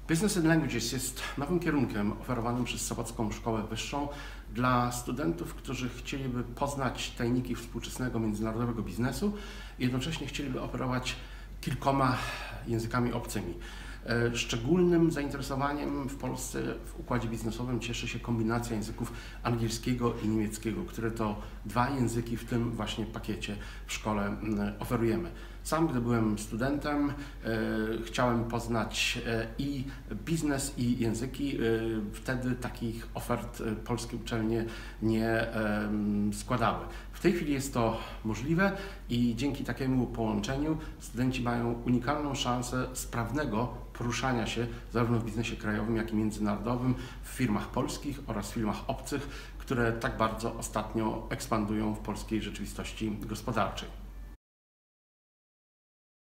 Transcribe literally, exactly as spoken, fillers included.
Business and Languages jest nowym kierunkiem oferowanym przez Sobocką Szkołę Wyższą dla studentów, którzy chcieliby poznać tajniki współczesnego międzynarodowego biznesu i jednocześnie chcieliby operować kilkoma językami obcymi. Szczególnym zainteresowaniem w Polsce w układzie biznesowym cieszy się kombinacja języków angielskiego i niemieckiego, które to dwa języki w tym właśnie pakiecie w szkole oferujemy. Sam, gdy byłem studentem, chciałem poznać i biznes, i języki. Wtedy takich ofert polskie uczelnie nie składały. W tej chwili jest to możliwe i dzięki takiemu połączeniu studenci mają unikalną szansę sprawnego poruszania się zarówno w biznesie krajowym, jak i międzynarodowym, w firmach polskich oraz firmach obcych, które tak bardzo ostatnio ekspandują w polskiej rzeczywistości gospodarczej.